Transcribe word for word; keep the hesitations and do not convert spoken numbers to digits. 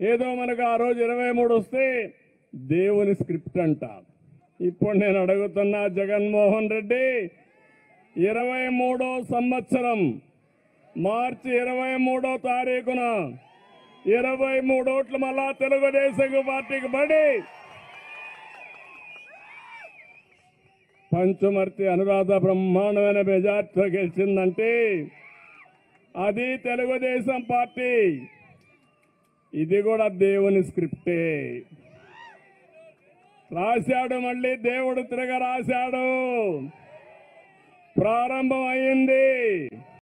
ఏదో మనకు ఆ రోజు ఇరవై మూడు వస్తే దేవుని స్క్రిప్ట్ అంట. ఇప్పుడు నేను అడుగుతున్నా జగన్మోహన్ రెడ్డి, ఇరవై మూడో సంవత్సరం మార్చి ఇరవై మూడో తారీఖున ఇరవై మూడు ఓట్లు మళ్ళా తెలుగుదేశం పార్టీకి పడి పంచుమర్తి అనురాధ బ్రహ్మాండమైన మెజార్టీతో గెలిచిందంటే అది తెలుగుదేశం పార్టీ. ఇది కూడా దేవుని స్క్రిప్టే. రాశాడు, మళ్ళీ దేవుడు తిరగ రాశాడు. ప్రారంభం అయింది.